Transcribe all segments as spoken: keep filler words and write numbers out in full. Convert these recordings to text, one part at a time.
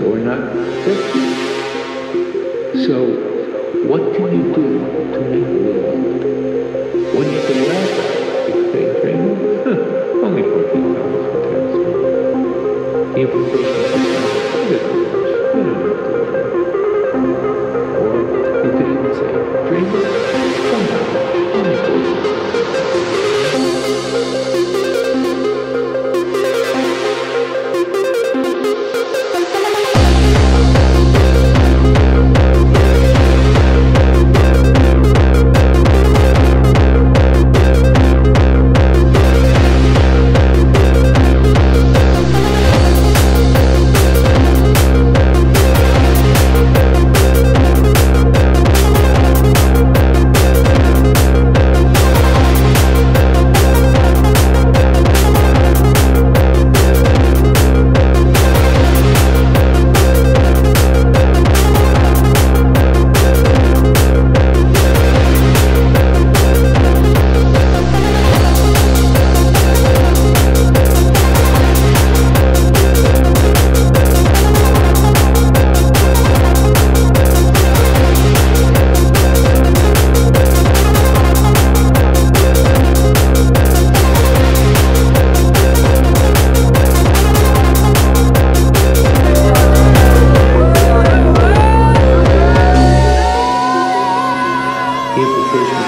so we're not fifty. So what can you do to make the world? When you can laugh at it, you say, dreaming? Only fourteen dollars fantastic. The implication is not it isn't much. You don't have to worry. Or you could even say, dreaming? Somehow, only fourteen dollars.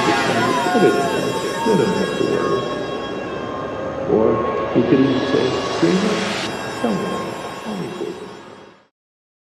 You don't have to worry. Or you could even say,